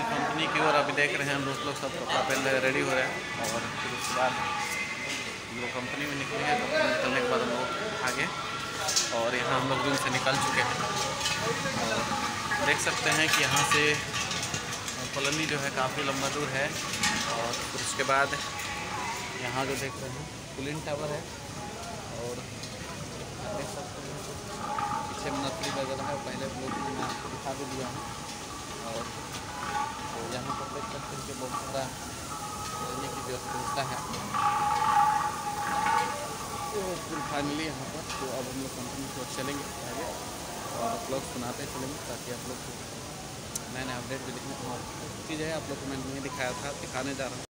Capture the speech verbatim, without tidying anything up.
Company की ओर अभी देख रहे हैं हम दोस्त लोग, सब कपड़ा पहन रहे रेडी हो रहे हैं और फिर उसके बाद हम लोग कंपनी में निकले हैं। कंपनी में निकलने के बाद हम लोग आगे और यहाँ हम लोग रूम से निकल चुके हैं और देख सकते हैं कि यहाँ से कॉलोनी जो है काफ़ी लंबा दूर है। और फिर उसके बाद यहाँ जो देख रहे हैं पुलिन टावर है और देख सकते हैं पीछे में नर्सरी वगैरह है, पहले लोग मैं आपको दिखा भी दिया हूँ। और तो यहाँ पर देख सकते हैं कि बहुत सारा रहने की व्यवस्था है। तो फिर फाइनली यहाँ पर तो अब हम लोग कंपनी की ओर चलेंगे आगे और आप लोग सुनाते चलेंगे ताकि आप लोग को नए नए अपडेट भी दिखने को चीज़ है आप लोग को मैंने नहीं दिखाया था, दिखाने जा रहा हूँ।